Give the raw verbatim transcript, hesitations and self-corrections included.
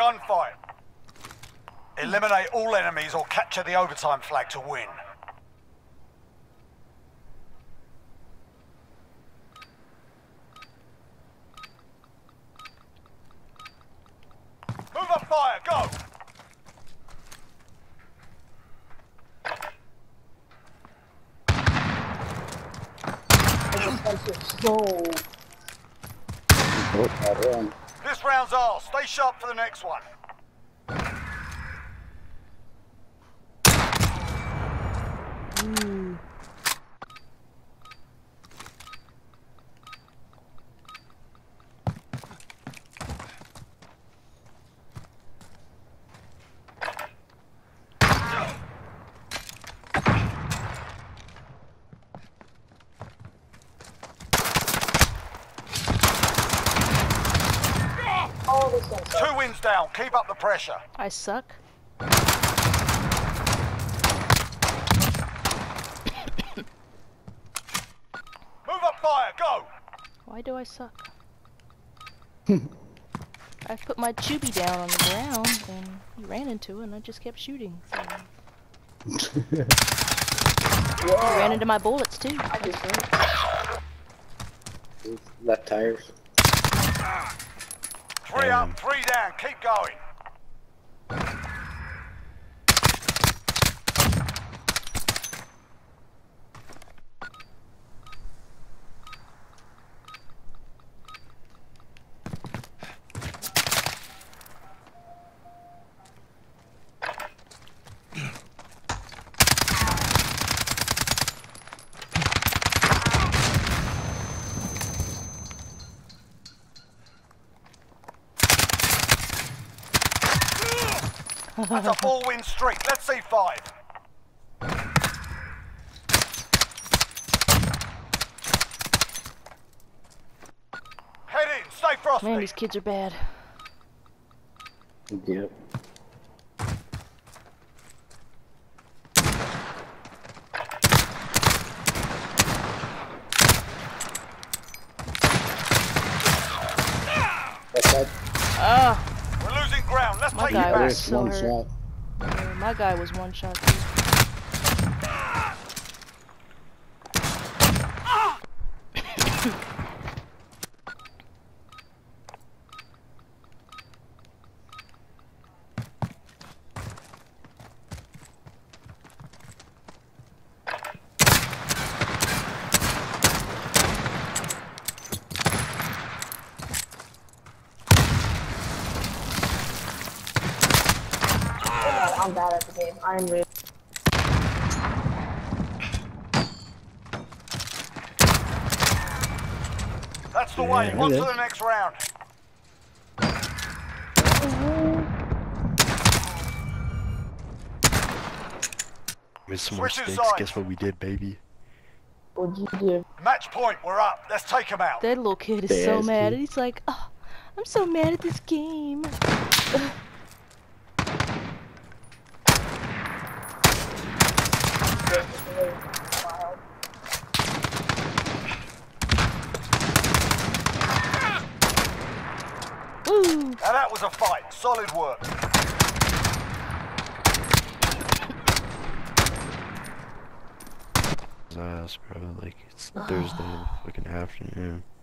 gunfight. Eliminate all enemies or capture the overtime flag to win. Move up fire, go! This round's ours. Stay sharp for the next one. Ooh. Two wins down. Keep up the pressure. I suck. Move up fire, go! Why do I suck? I put my chubby down on the ground and he ran into it and I just kept shooting. So. He ran into my bullets too. That's right. Left tires. Three Damn. up, three down. Keep going. That's a four-win streak. Let's see five. Head in. Stay frosty. Man, these kids are bad. Yep. That's that. Ah, We're losing ground. Let's my take it guy back. was so One hurt. shot. Yeah, my guy was one shot too. I'm bad at the game. I'm really. That's the way. Yeah, On to it is. the next round. Made some more Switching mistakes. sides. Guess what we did, baby? What'd you do? Match point. We're up. Let's take them out. That little kid is so Nasty. mad. He's like, oh, I'm so mad at this game. Woo! Now that was a fight. Solid work. Ass, bro. Like, it's Thursday, fucking afternoon.